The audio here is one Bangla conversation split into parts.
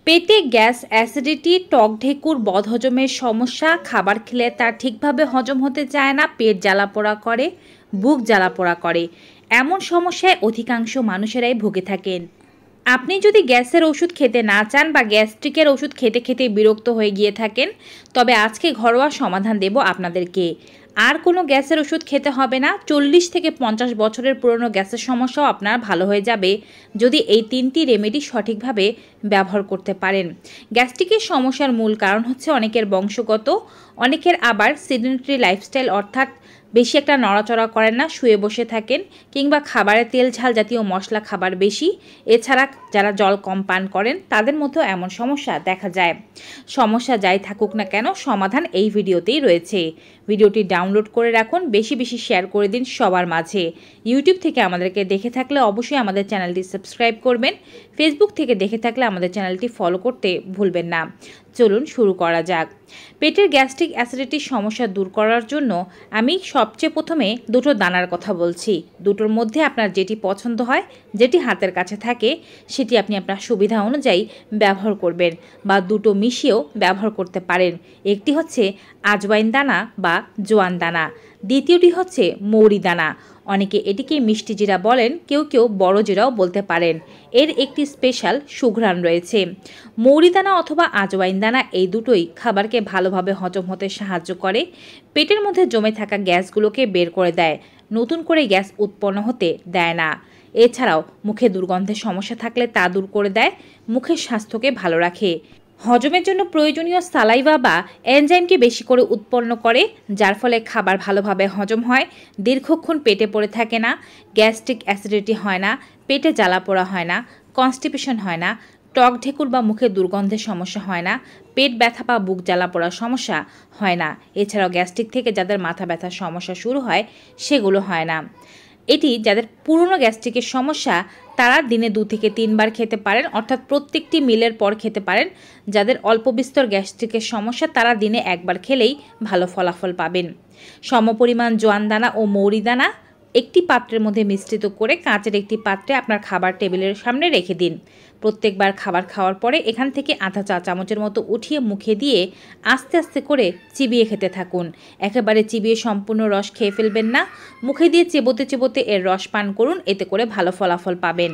পেটে গ্যাস, অ্যাসিডিটি, টক ঢেকুর, বদহজমের সমস্যা, খাবার খেলে তার ঠিকভাবে হজম হতে চায় না, পেট জ্বালাপোড়া করে, বুক জ্বালাপোড়া করে, এমন সমস্যায় অধিকাংশ মানুষেরাই ভুগে থাকেন। আপনি যদি গ্যাসের ওষুধ খেতে না চান বা গ্যাস্ট্রিকের ওষুধ খেতে খেতে বিরক্ত হয়ে গিয়ে থাকেন, তবে আজকে ঘরোয়া সমাধান দেব আপনাদেরকে। আর কোনো গ্যাসের ওষুধ খেতে হবে না। 40 থেকে 50 বছরের পুরনো গ্যাসের সমস্যাও আপনার ভালো হয়ে যাবে যদি এই 3টি রেমেডি সঠিকভাবে ব্যবহার করতে পারেন। গ্যাস্ট্রিকের সমস্যার মূল কারণ হচ্ছে অনেকের বংশগত, অনেকের আবার সেডেন্টারি লাইফস্টাইল, অর্থাৎ বেশি একটা নড়াচড়া করেন না, শুয়ে বসে থাকেন, কিংবা খাবারে তেল ঝাল জাতীয় মশলা খাবার বেশি। এছাড়া যারা জল কম পান করেন তাদের মধ্যেও এমন সমস্যা দেখা যায়। সমস্যা যাই থাকুক না কেন, সমাধান এই ভিডিওতেই রয়েছে। ভিডিওটি ডাউনলোড করে রাখুন, বেশি বেশি শেয়ার করে দিন সবার মাঝে। ইউটিউব থেকে আমাদেরকে দেখে থাকলে অবশ্যই আমাদের চ্যানেলটি সাবস্ক্রাইব করবেন। ফেসবুক থেকে দেখে থাকলে আমাদের চ্যানেলটি ফলো করতে ভুলবেন না। চলুন শুরু করা যাক। পেটের গ্যাস্ট্রিক অ্যাসিডিটির সমস্যা দূর করার জন্য আমি সবচেয়ে প্রথমে দুটো দানার কথা বলছি। দুটোর মধ্যে আপনার যেটি পছন্দ হয়, যেটি হাতের কাছে থাকে, সেটি আপনি আপনার সুবিধা অনুযায়ী ব্যবহার করবেন বা দুটো মিশিয়েও ব্যবহার করতে পারেন। একটি হচ্ছে আজওয়াইন দানা বা জোয়ান দানা, দ্বিতীয়টি হচ্ছে মৌরি দানা। অনেকে এটিকে মিষ্টি জিরা বলেন, কেউ কেউ বড় জিরাও বলতে পারেন। এর একটি স্পেশাল সুঘ্রাণ রয়েছে। মৌরি দানা অথবা আজওয়াইন দানা এই দুটোই খাবারকে ভালোভাবে হজম হতে সাহায্য করে, পেটের মধ্যে জমে থাকা গ্যাসগুলোকে বের করে দেয়, নতুন করে গ্যাস উৎপন্ন হতে দেয় না। এছাড়াও মুখে দুর্গন্ধের সমস্যা থাকলে তা দূর করে দেয়, মুখের স্বাস্থ্যকে ভালো রাখে। হজমের জন্য প্রয়োজনীয় সালাইভা বা এনজাইমকে বেশি করে উৎপন্ন করে, যার ফলে খাবার ভালোভাবে হজম হয়, দীর্ঘক্ষণ পেটে পড়ে থাকে না, গ্যাস্ট্রিক অ্যাসিডিটি হয় না, পেটে জ্বালাপোড়া হয় না, কনস্টিপেশন হয় না, টক ঢেকুর বা মুখে দুর্গন্ধের সমস্যা হয় না, পেট ব্যথা বা বুক জ্বালাপোড়ার সমস্যা হয় না। এছাড়াও গ্যাস্ট্রিক থেকে যাদের মাথা ব্যথার সমস্যা শুরু হয় সেগুলো হয় না। এটি যাদের পুরনো গ্যাস্ট্রিকের সমস্যা তারা দিনে 2 থেকে 3 বার খেতে পারেন, অর্থাৎ প্রত্যেকটি মিলের পর খেতে পারেন। যাদের অল্প বিস্তর গ্যাস্ট্রিকের সমস্যা তারা দিনে 1 বার খেলেই ভালো ফলাফল পাবেন। সমপরিমাণ জোয়ান দানা ও মৌরি দানা একটি পাত্রের মধ্যে মিশ্রিত করে কাঁচের একটি পাত্রে আপনার খাবার টেবিলের সামনে রেখে দিন। প্রত্যেকবার খাবার খাওয়ার পরে এখান থেকে আধা চা চামচের মতো উঠিয়ে মুখে দিয়ে আস্তে আস্তে করে চিবিয়ে খেতে থাকুন। একেবারে চিবিয়ে সম্পূর্ণ রস খেয়ে ফেলবেন না, মুখে দিয়ে চেবোতে চেবোতে এর রস পান করুন, এতে করে ভালো ফলাফল পাবেন।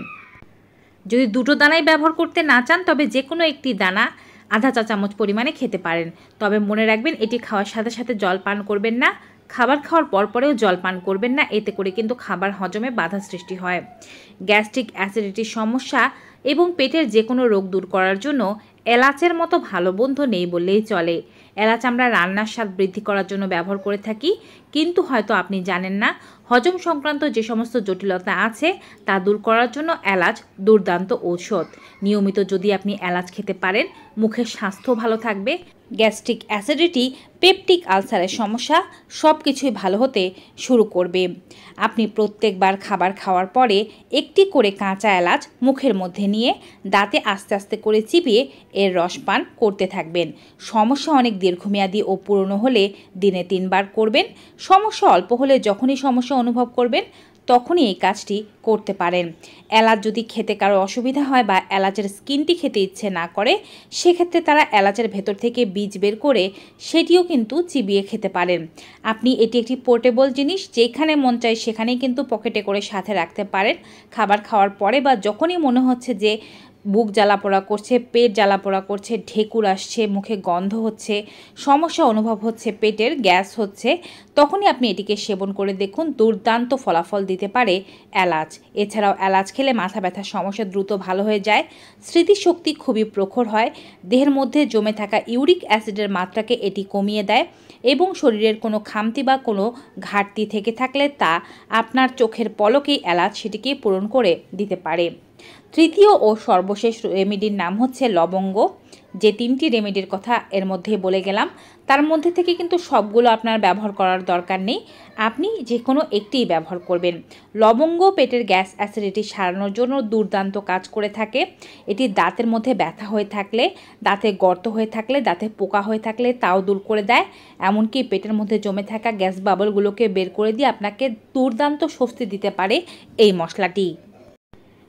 যদি দুটো দানাই ব্যবহার করতে না চান তবে যে কোনো একটি দানা আধা চা চামচ পরিমাণে খেতে পারেন। তবে মনে রাখবেন, এটি খাওয়ার সাথে সাথে জল পান করবেন না, খাবার খাওয়ার পরেও জল পান করবেন না, এতে করে কিন্তু খাবার হজমে বাধা সৃষ্টি হয়। গ্যাস্ট্রিক অ্যাসিডিটির সমস্যা এবং পেটের যে কোনো রোগ দূর করার জন্য এলাচের মতো ভালো বন্ধু নেই বললেই চলে। এলাচ আমরা রান্নার স্বাদ বৃদ্ধি করার জন্য ব্যবহার করে থাকি, কিন্তু হয়তো আপনি জানেন না হজম সংক্রান্ত যে সমস্ত জটিলতা আছে তা দূর করার জন্য এলাচ দুর্দান্ত ঔষধ। নিয়মিত যদি আপনি এলাচ খেতে পারেন, মুখের স্বাস্থ্য ভালো থাকবে, গ্যাস্ট্রিক অ্যাসিডিটি, পেপটিক আলসারের সমস্যা সব কিছুই ভালো হতে শুরু করবে। আপনি প্রত্যেকবার খাবার খাওয়ার পরে একটি করে কাঁচা এলাচ মুখের মধ্যে নিয়ে দাঁতে আস্তে আস্তে করে চিবিয়ে এর রস পান করতে থাকবেন। সমস্যা অনেক দীর্ঘমেয়াদী ও পুরনো হলে দিনে 3 বার করবেন। সমস্যা অল্প হলে যখনই সমস্যা অনুভব করবেন তখনই এই কাজটি করতে পারেন। এলাচ যদি খেতে কারো অসুবিধা হয় বা এলাচের স্কিনটি খেতে ইচ্ছে না করে, সেক্ষেত্রে তারা এলাচের ভেতর থেকে বীজ বের করে সেটিও কিন্তু চিবিয়ে খেতে পারেন। আপনি এটি একটি পোর্টেবল জিনিস, যেখানে মন চায় সেখানেই কিন্তু পকেটে করে সাথে রাখতে পারেন। খাবার খাওয়ার পরে বা যখনই মনে হচ্ছে যে বুক জ্বালাপোড়া করছে, পেট জ্বালাপোড়া করছে, ঢেকুর আসছে, মুখে গন্ধ হচ্ছে, সমস্যা অনুভব হচ্ছে, পেটের গ্যাস হচ্ছে, তখনই আপনি এটিকে সেবন করে দেখুন, দুর্দান্ত ফলাফল দিতে পারে এলাচ। এছাড়াও এলাচ খেলে মাথা ব্যথার সমস্যা দ্রুত ভালো হয়ে যায়, স্মৃতিশক্তি খুবই প্রখর হয়, দেহের মধ্যে জমে থাকা ইউরিক অ্যাসিডের মাত্রাকে এটি কমিয়ে দেয় এবং শরীরের কোনো খামতি বা কোনো ঘাটতি থেকে থাকলে তা আপনার চোখের পলকেই এলাচ সেটিকে পূরণ করে দিতে পারে। তৃতীয় ও সর্বশেষ রেমেডির নাম হচ্ছে লবঙ্গ। যে 3টি রেমেডির কথা এর মধ্যে বলে গেলাম, তার মধ্যে থেকে কিন্তু সবগুলো আপনার ব্যবহার করার দরকার নেই, আপনি যে কোনো একটিই ব্যবহার করবেন। লবঙ্গ পেটের গ্যাস অ্যাসিডিটি সারানোর জন্য দুর্দান্ত কাজ করে থাকে। এটি দাঁতের মধ্যে ব্যথা হয়ে থাকলে, দাঁতে গর্ত হয়ে থাকলে, দাঁতে পোকা হয়ে থাকলে তাও দূর করে দেয়। এমনকি পেটের মধ্যে জমে থাকা গ্যাস বাবলগুলোকে বের করে দিয়ে আপনাকে দুর্দান্ত স্বস্তি দিতে পারে এই মশলাটি।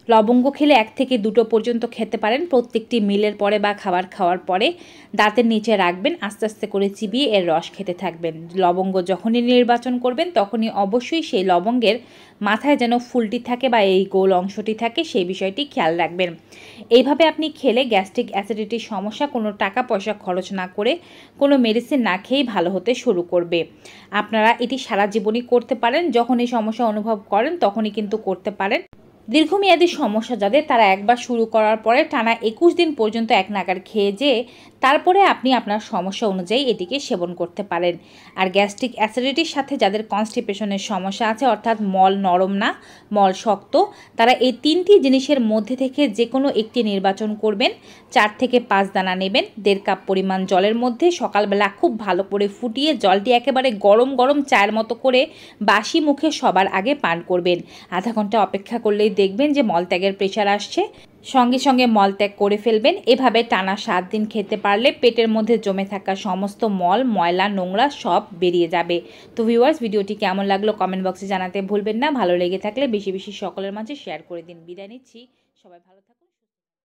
লবঙ্গ খেলে 1 থেকে 2টো পর্যন্ত খেতে পারেন প্রত্যেকটি মিলের পরে বা খাবার খাওয়ার পরে। দাঁতের নিচে রাখবেন, আস্তে আস্তে করে চিবিয়ে এর রস খেতে থাকবেন। লবঙ্গ যখনই নির্বাচন করবেন তখনই অবশ্যই সেই লবঙ্গের মাথায় যেন ফুলটি থাকে বা এই গোল অংশটি থাকে সেই বিষয়টি খেয়াল রাখবেন। এইভাবে আপনি খেলে গ্যাস্ট্রিক অ্যাসিডিটির সমস্যা কোনো টাকা পয়সা খরচ না করে, কোনো মেডিসিন না খেয়েই ভালো হতে শুরু করবে। আপনারা এটি সারা জীবনই করতে পারেন, যখন এই সমস্যা অনুভব করেন তখনই কিন্তু করতে পারেন। দীর্ঘমেয়াদী সমস্যা যাদের, তারা একবার শুরু করার পরে টানা 21 দিন পর্যন্ত এক নাগাড় খেয়ে যেয়ে তারপরে আপনি আপনার সমস্যা অনুযায়ী এটিকে সেবন করতে পারেন। আর গ্যাস্ট্রিক অ্যাসিডিটির সাথে যাদের কনস্টিপেশনের সমস্যা আছে, অর্থাৎ মল নরম না মল শক্ত, তারা এই 3টি জিনিসের মধ্যে থেকে যে কোনো একটি নির্বাচন করবেন। 4 থেকে 5 দানা নেবেন, 1.5 কাপ পরিমাণ জলের মধ্যে সকালবেলা খুব ভালো করে ফুটিয়ে জলটি একেবারে গরম গরম চায়ের মতো করে বাসি মুখে সবার আগে পান করবেন। আধা ঘন্টা অপেক্ষা করলেই দেখবেন যে মলত্যাগের প্রেশার আসছে, সঙ্গে সঙ্গে মলত্যাগ করে ফেলবেন। এভাবে টানা 7 দিন খেতে পারলে পেটের মধ্যে জমে থাকা সমস্ত মল, ময়লা, নোংরা সব বেরিয়ে যাবে। তো ভিউয়ার্স, ভিডিওটি কেমন লাগলো কমেন্ট বক্সে জানাতে ভুলবেন না। ভালো লেগে থাকলে বেশি বেশি সকলের মাঝে শেয়ার করে দিন। বিদায় নিচ্ছি, সবাই ভালো থাকুন।